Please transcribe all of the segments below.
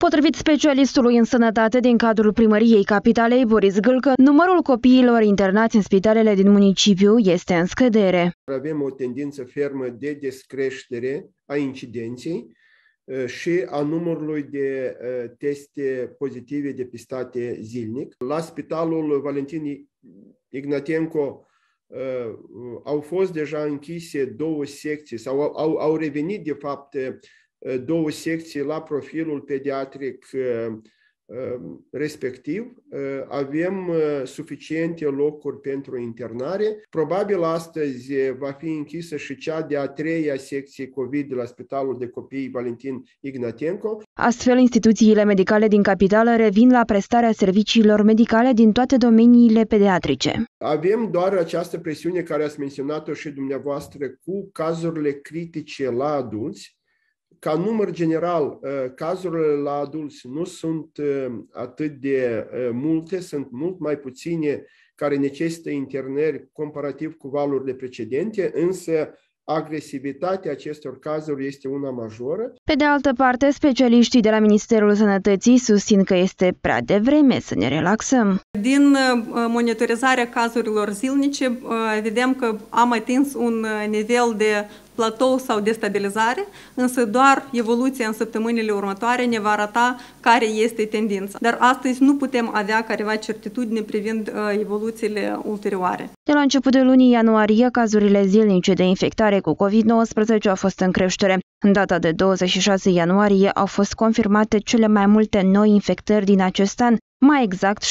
Potrivit specialistului în sănătate din cadrul primăriei capitalei, Boris Gâlcă, numărul copiilor internați în spitalele din municipiu este în scădere. Avem o tendință fermă de descreștere a incidenței și a numărului de teste pozitive depistate zilnic. La Spitalul Valentin Ignatenco au fost deja închise două secții sau au revenit de fapt două secții la profilul pediatric respectiv. Avem suficiente locuri pentru internare. Probabil astăzi va fi închisă și cea de-a treia secție COVID de la Spitalul de Copii Valentin Ignatenco. Astfel, instituțiile medicale din capitală revin la prestarea serviciilor medicale din toate domeniile pediatrice. Avem doar această presiune care ați menționat-o și dumneavoastră cu cazurile critice la adulți. Ca număr general, cazurile la adulți nu sunt atât de multe, sunt mult mai puține care necesită internări comparativ cu valurile precedente, însă agresivitatea acestor cazuri este una majoră. Pe de altă parte, specialiștii de la Ministerul Sănătății susțin că este prea devreme să ne relaxăm. Din monitorizarea cazurilor zilnice, vedem că am atins un nivel de platou sau de stabilizare, însă doar evoluția în săptămânile următoare ne va arăta care este tendința. Dar astăzi nu putem avea careva certitudine privind evoluțiile ulterioare. De la începutul lunii ianuarie, cazurile zilnice de infectare cu COVID-19 au fost în creștere. În data de 26 ianuarie au fost confirmate cele mai multe noi infectări din acest an, mai exact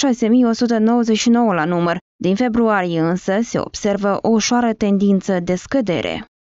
6.199 la număr. Din februarie însă se observă o ușoară tendință de scădere.